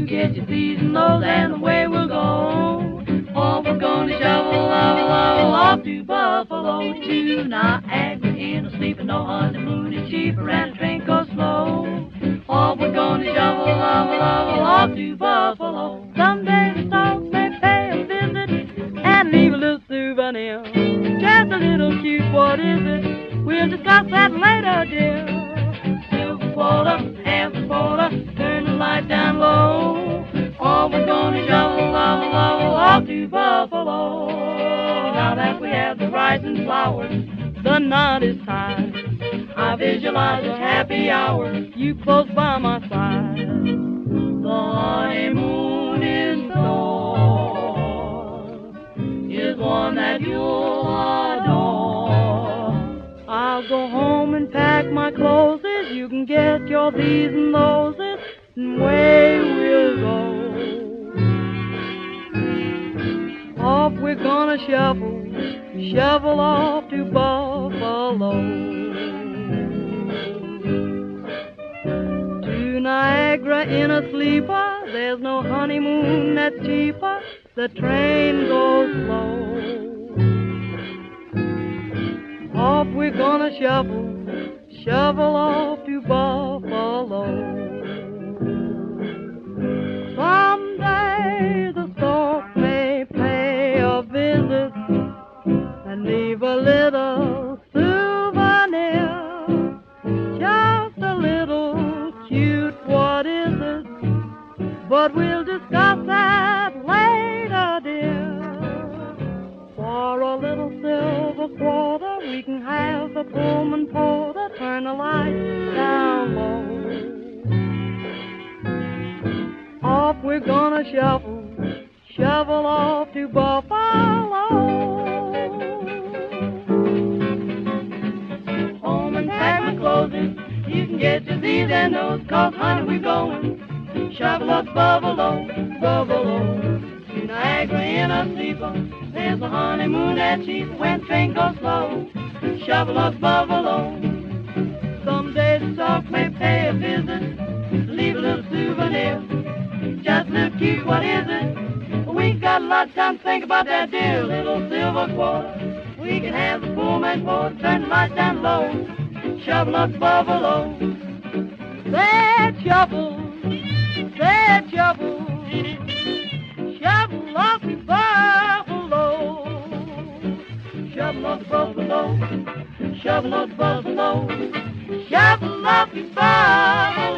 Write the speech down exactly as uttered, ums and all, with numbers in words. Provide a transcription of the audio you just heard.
get your C's and O's, and away we'll go. Oh, we're gonna shovel, shovel, shovel off to Buffalo, to Niagara in a sleep, and no honeymoon is cheaper, and the train goes slow. Oh, we're gonna shovel, shovel, shovel off to Buffalo. Someday the stalk may pay a visit and leave a little souvenir. Just a little cute, what is it? We'll discuss that later, dear. Silver quarter, half a quarter, turn the light down low. Oh, we're gonna shovel, shovel, shovel off to Buffalo. Now that we have the rising flowers, the night is tied. I visualize a happy hour, you close by my side. The honeymoon in store is one that you'll adore. I'll go home and pack my clothes, you can get your these and those, and away we'll go. Off we're gonna shovel, shovel off to Buffalo. To Niagara in a sleeper, there's no honeymoon that's cheaper, the train goes slow. Off we're gonna shovel, shovel off to Buffalo. Someday the stork may pay a visit and leave a little souvenir. Just a little cute, what is it? But we'll discuss that later, dear. For a little silver quarter, we can have the Pullman porter turn the lights down low. Off we're gonna shovel, shovel off to Buffalo. Home and pack my clothing, you can get your Z's and O's, 'cause honey we're going. Shovel up Buffalo, Buffalo, to Niagara in a sleeper. There's a honeymoon that's cheap when train goes slow. Shovel up Buffalo. Someday the stalk may pay a visit, leave a little souvenir. Just a little cute, what is it? We got a lot of time to think about that dear little silver quarter. We can have the Pullman porter turn the lights down low. Shovel up Buffalo. Say shovel, say shovel, shovel up Buffalo. Shovel up Buffalo, shovel up Buffalo, shovel up Buffalo.